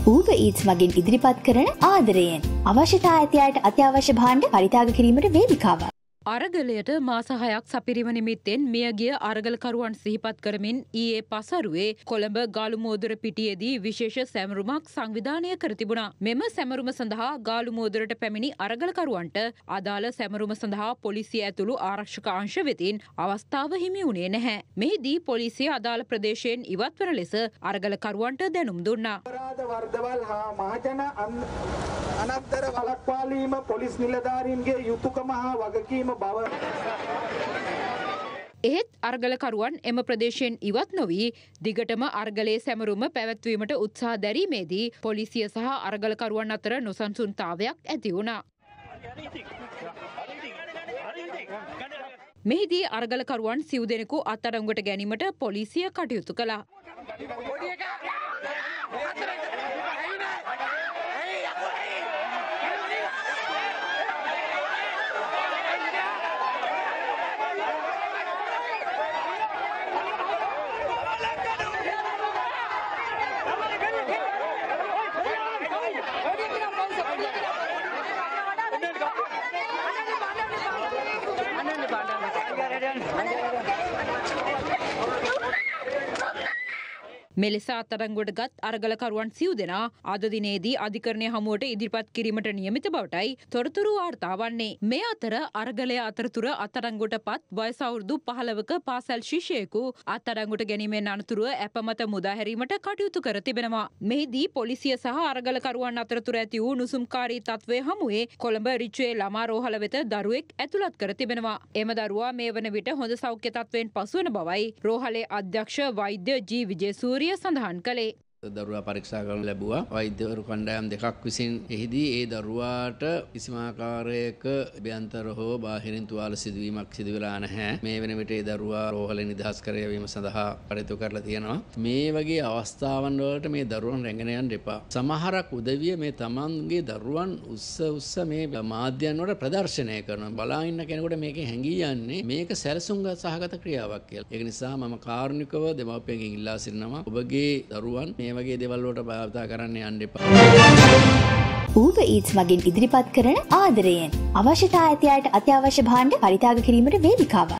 Uber Eats මගින් ඉදිරිපත් කරන ආදරයෙන් අවශ්‍යතා ඇති අයට අත්‍යවශ්‍ය භාණ්ඩ පරිත්‍යාග කිරීමට වේදිකාවක්. අරගලයට මාස 6ක් සපිරීම නිමිත්තෙන් මියගිය අරගලකරුවන් සිහිපත් කරමින් ඊයේ පසරුවේ කොළඹ ගාලුමෝදර පිටියේදී විශේෂ සැමරුමක් සංවිධානය කර තිබුණා. මෙම සැමරුම සඳහා ගාලුමෝදරට පැමිණි අරගලකරුවන්ට අදාළ සැමරුම සඳහා පොලිසිය ඇතුළු ආරක්ෂක අංශ වෙතින් අවස්ථාව හිමි වුණේ නැහැ. මෙහිදී පොලිසිය අදාළ ප්‍රදේශයෙන් ඉවත් වන ලෙස අරගලකරුවන්ට දැනුම් දුන්නා. අපරාධ වර්ධවල් හා මහජන අනත්තර වළක්වාලීම පොලිස් නිලධාරීන්ගේ යුතුයකම හා වගකීම එහෙත් අරගලකරුවන් එම ප්‍රදේශයෙන් ඉවත් නොවී දිගටම අරගලයේ සැමරුම පැවැත්වීමට උත්සාහ දැරීමේදී පොලිසිය සහ අරගලකරුවන් අතර නොසන්සුන්තාවයක් ඇති වුණා. මෙහිදී අරගලකරුවන් සිව් දෙනෙකු අත්අඩංගුවට ගැනීමට පොලිසිය කටයුතු කළා. මෙලෙස අත්අඩංගුවට ගත් අරගලකරුවන් සිව් දෙනා අද දිනේදී අධිකරණය හමුවට ඉදිරිපත් කිරීමට නියමිත බවටයි තොරතුරු වාර්තා වන්නේ. මේ අතර අරගලය අතරතුර අත්අඩංගුවට පත් වයස අවුරුදු 15ක පාසල් ශිෂ්‍යයෙකු අත්අඩංගුවට ගැනීමෙන් අනතුරුව ඇප මත මුදා හැරීමට කටයුතු කර තිබෙනවා. මෙහිදී පොලිසිය සහ අරගලකරුවන් අතරතුර ඇති වූ නුසුම්කාරී තත්ත්වය හමුවේ කොළඹ රිච්වේ ළමා රෝහල වෙත දරුවෙක් ඇතුළත් කර තිබෙනවා. එම දරුවා මේ වන විට හොඳ සෞඛ්‍ය තත්ත්වයෙන් පසුවන බවයි රෝහලේ අධ්‍යක්ෂ වෛද්‍ය ජී විජේසූරිය සඳහන් කළේ. දරුවා පරීක්ෂා කරනු ලැබුවා. වෛද්‍යවරු කණ්ඩායම් දෙකක් විසින් එහිදී ඒ දරුවාට කිසිම ආකාරයක අභ්‍යන්තර හෝ බාහිරින් තුවාල සිදුවීමක් සිදු වෙලා නැහැ. මේ වෙන විට ඒ දරුවා රෝහලෙන් නිදහස් කර යාවීම සඳහා කටයුතු කරලා තියෙනවා. මේ වගේ අවස්ථාවන් වලට මේ දරුවන් රැගෙන යන්න එපා. සමහරක් උදවිය මේ තමන්ගේ දරුවන් උස්ස මේ මාධ්‍යයන් වල ප්‍රදර්ශනය කරනවා. බලා ඉන්න කෙනෙකුට මේකේ හැංගී යන්නේ මේක සැලසුම් සහගත ක්‍රියාවක් කියලා. ඒක නිසා මම කාරුණිකව දෙමාපියන්ගෙන් ඉල්ලා සිටිනවා ඔබගේ දරුවන් වගේ දේවල් වලට භාවිතා කරන්න යන්න එපා. Uber Eats මගින් ඉදිරිපත් කරන ආදරයෙන් අවශ්‍යතා ඇති අයට අත්‍යවශ්‍ය භාණ්ඩ පරිත්‍යාග කිරීමට වේදිකාවක්.